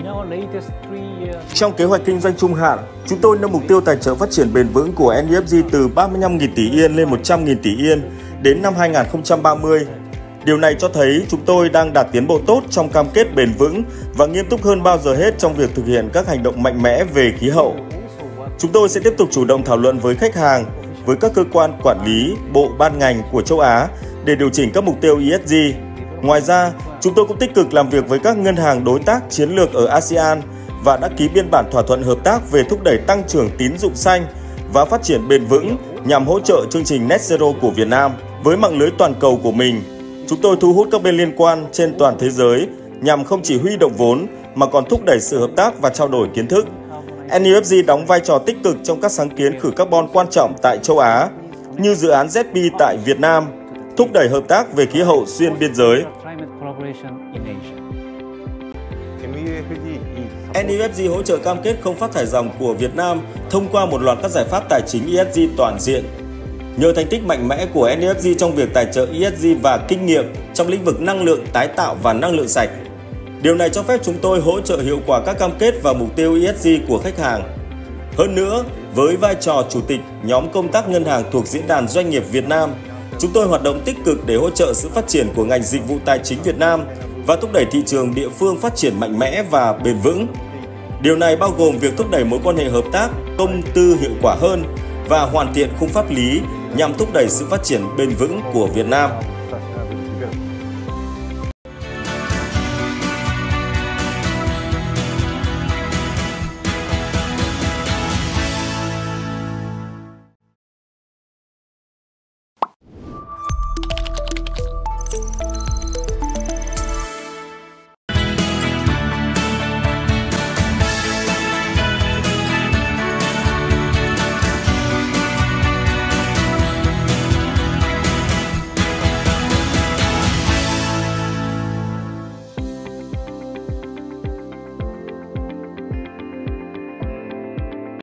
Trong kế hoạch kinh doanh trung hạn, chúng tôi nâng mục tiêu tài trợ phát triển bền vững của NEFG từ 35.000 tỷ Yên lên 100.000 tỷ Yên đến năm 2030. Điều này cho thấy chúng tôi đang đạt tiến bộ tốt trong cam kết bền vững và nghiêm túc hơn bao giờ hết trong việc thực hiện các hành động mạnh mẽ về khí hậu. Chúng tôi sẽ tiếp tục chủ động thảo luận với khách hàng, với các cơ quan quản lý, bộ ban ngành của châu Á để điều chỉnh các mục tiêu ESG. Ngoài ra, chúng tôi cũng tích cực làm việc với các ngân hàng đối tác chiến lược ở ASEAN và đã ký biên bản thỏa thuận hợp tác về thúc đẩy tăng trưởng tín dụng xanh và phát triển bền vững nhằm hỗ trợ chương trình Net Zero của Việt Nam. Với mạng lưới toàn cầu của mình, chúng tôi thu hút các bên liên quan trên toàn thế giới nhằm không chỉ huy động vốn mà còn thúc đẩy sự hợp tác và trao đổi kiến thức. NEFG đóng vai trò tích cực trong các sáng kiến khử carbon quan trọng tại châu Á, như dự án ZP tại Việt Nam, thúc đẩy hợp tác về khí hậu xuyên biên giới. NEFG hỗ trợ cam kết không phát thải ròng của Việt Nam thông qua một loạt các giải pháp tài chính ESG toàn diện. Nhờ thành tích mạnh mẽ của NEFG trong việc tài trợ ESG và kinh nghiệm trong lĩnh vực năng lượng tái tạo và năng lượng sạch, điều này cho phép chúng tôi hỗ trợ hiệu quả các cam kết và mục tiêu ESG của khách hàng. Hơn nữa, với vai trò chủ tịch nhóm công tác ngân hàng thuộc Diễn đàn Doanh nghiệp Việt Nam, chúng tôi hoạt động tích cực để hỗ trợ sự phát triển của ngành dịch vụ tài chính Việt Nam và thúc đẩy thị trường địa phương phát triển mạnh mẽ và bền vững. Điều này bao gồm việc thúc đẩy mối quan hệ hợp tác công tư hiệu quả hơn và hoàn thiện khung pháp lý nhằm thúc đẩy sự phát triển bền vững của Việt Nam.